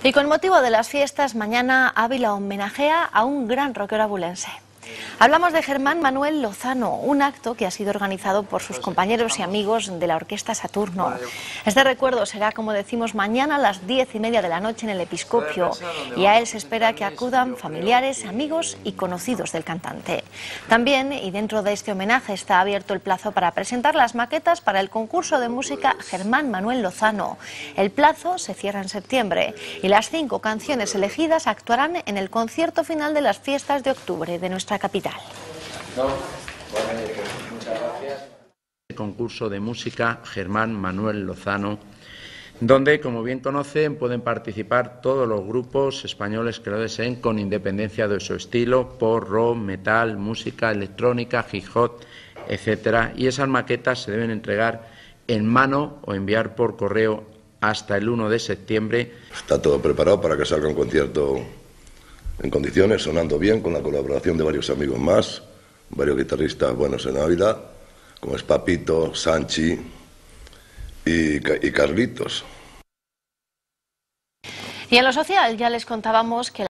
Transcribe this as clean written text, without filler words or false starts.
Y con motivo de las fiestas, mañana Ávila homenajea a un gran rockero abulense. Hablamos de Germán Manuel Lozano, un acto que ha sido organizado por sus compañeros y amigos de la Orquesta Saturno. Este recuerdo será, como decimos, mañana a las 10:30 de la noche en el Episcopio, y a él se espera que acudan familiares, amigos y conocidos del cantante. También, y dentro de este homenaje, está abierto el plazo para presentar las maquetas para el concurso de música Germán Manuel Lozano. El plazo se cierra en septiembre y las 5 canciones elegidas actuarán en el concierto final de las fiestas de octubre de nuestra capital. El concurso de música Germán Manuel Lozano, donde, como bien conocen, pueden participar todos los grupos españoles que lo deseen, con independencia de su estilo: pop, rock, metal, música electrónica, hip hop, etcétera. Y esas maquetas se deben entregar en mano o enviar por correo hasta el 1 de septiembre. Está todo preparado para que salga un concierto en condiciones, sonando bien, con la colaboración de varios amigos más, varios guitarristas buenos en Ávila, como es Papito, Sanchi y Carlitos. Y en lo social ya les contábamos que